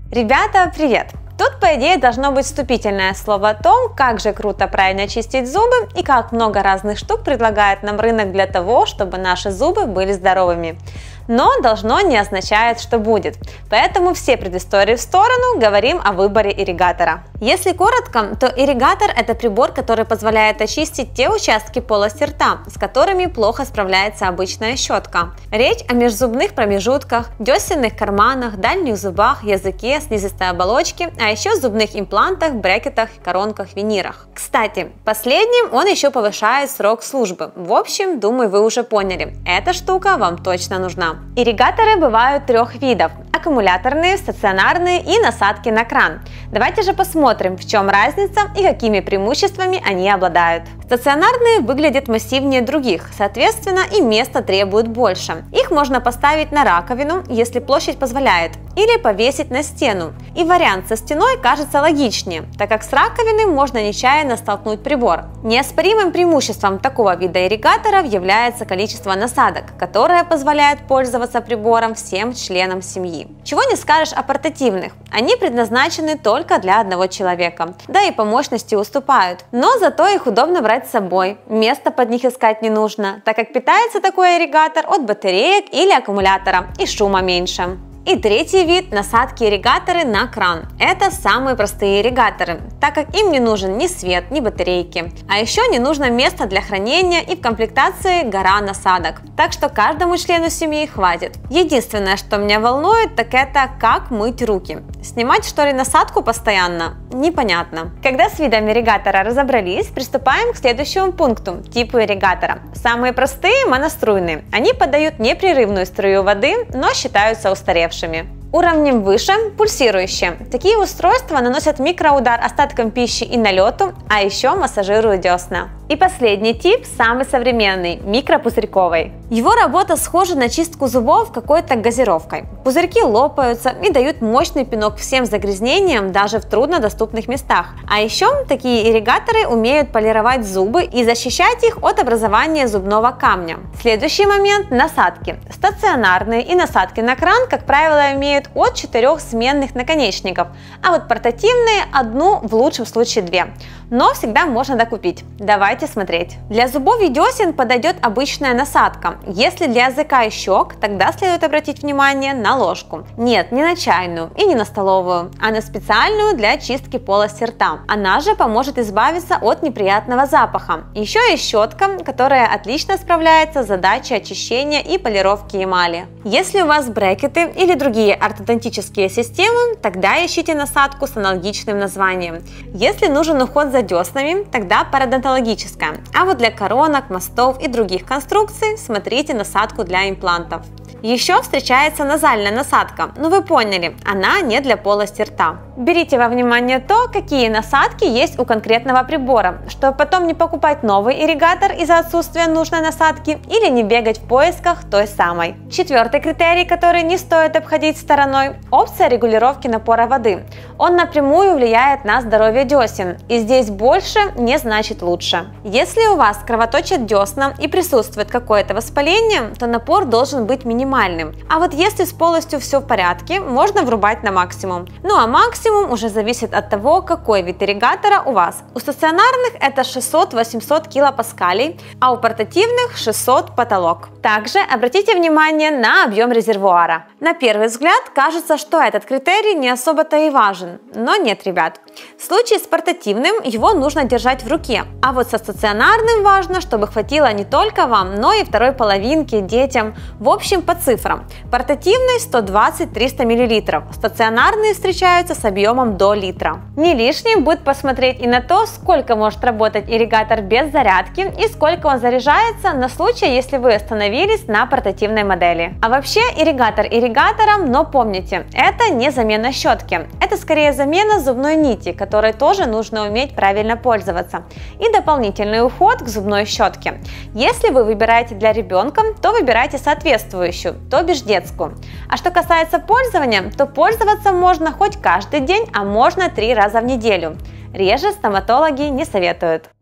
Ребята, привет! Тут, по идее, должно быть вступительное слово о том, как же круто правильно чистить зубы и как много разных штук предлагает нам рынок для того, чтобы наши зубы были здоровыми. Но должно не означает, что будет. Поэтому все предыстории в сторону, говорим о выборе ирригатора. Если коротко, то ирригатор – это прибор, который позволяет очистить те участки полости рта, с которыми плохо справляется обычная щетка. Речь о межзубных промежутках, десенных карманах, дальних зубах, языке, слизистой оболочке, а еще зубных имплантах, брекетах, коронках, винирах. Кстати, последним он еще повышает срок службы. В общем, думаю, вы уже поняли, эта штука вам точно нужна. Ирригаторы бывают трех видов: аккумуляторные, стационарные и насадки на кран. Давайте же посмотрим, в чем разница и какими преимуществами они обладают. Стационарные выглядят массивнее других, соответственно, и места требуют больше. Их можно поставить на раковину, если площадь позволяет, или повесить на стену. И вариант со стеной кажется логичнее, так как с раковины можно нечаянно столкнуть прибор. Неоспоримым преимуществом такого вида ирригаторов является количество насадок, которое позволяет пользоваться прибором всем членам семьи. Чего не скажешь о портативных, они предназначены только для одного человека, да и по мощности уступают, но зато их удобно брать с собой, места под них искать не нужно, так как питается такой ирригатор от батареек или аккумулятора и шума меньше. И третий вид – насадки-ирригаторы на кран. Это самые простые ирригаторы, так как им не нужен ни свет, ни батарейки. А еще не нужно место для хранения и в комплектации гора насадок. Так что каждому члену семьи хватит. Единственное, что меня волнует, так это как мыть руки. Снимать что ли насадку постоянно? Непонятно. Когда с видом ирригатора разобрались, приступаем к следующему пункту – типу ирригатора. Самые простые – моноструйные. Они подают непрерывную струю воды, но считаются устаревшими. Уровнем выше – пульсирующие. Такие устройства наносят микроудар остаткам пищи и налету, а еще массажируют десна. И последний тип – самый современный – микропузырьковый. Его работа схожа на чистку зубов какой-то газировкой. Пузырьки лопаются и дают мощный пинок всем загрязнениям даже в труднодоступных местах. А еще такие ирригаторы умеют полировать зубы и защищать их от образования зубного камня. Следующий момент – насадки. Стационарные и насадки на кран, как правило, имеют от 4 сменных наконечников, а вот портативные – одну, в лучшем случае 2. Но всегда можно докупить. Давайте смотреть. Для зубов и десен подойдет обычная насадка. Если для языка и щек, тогда следует обратить внимание на ложку. Нет, не на чайную и не на столовую, а на специальную для чистки полости рта. Она же поможет избавиться от неприятного запаха. Еще есть щетка, которая отлично справляется с задачей очищения и полировки эмали. Если у вас брекеты или другие ортодонтические системы, тогда ищите насадку с аналогичным названием. Если нужен уход за деснами, тогда пародонтологическая. А вот для коронок, мостов и других конструкций смотрите насадку для имплантов. Еще встречается назальная насадка, но вы поняли, она не для полости рта. Берите во внимание то, какие насадки есть у конкретного прибора, чтобы потом не покупать новый ирригатор из-за отсутствия нужной насадки или не бегать в поисках той самой. Четвертый критерий, который не стоит обходить стороной – опция регулировки напора воды. Он напрямую влияет на здоровье десен, и здесь больше не значит лучше. Если у вас кровоточат десна и присутствует какое-то воспаление, то напор должен быть минимальным. А вот если с полостью все в порядке, можно врубать на максимум. Ну а максимум уже зависит от того, какой вид ирригатора у вас. У стационарных это 600-800 килопаскалей, а у портативных 600 потолок. Также обратите внимание на объем резервуара. На первый взгляд кажется, что этот критерий не особо-то и важен, но нет, ребят. В случае с портативным его нужно держать в руке, а вот со стационарным важно, чтобы хватило не только вам, но и второй половинке, детям. В общем, по цифрам. Портативный 120-300 мл, стационарные встречаются с объемом до литра. Не лишним будет посмотреть и на то, сколько может работать ирригатор без зарядки и сколько он заряжается на случай, если вы остановились на портативной модели. А вообще ирригатор ирригатором, но помните, это не замена щетки, это скорее замена зубной нити, которой тоже нужно уметь правильно пользоваться, и дополнительный уход к зубной щетке. Если вы выбираете для ребенка, то выбирайте соответствующую, то бишь детскую. А что касается пользования, то пользоваться можно хоть каждый день, а можно 3 раза в неделю. Реже стоматологи не советуют.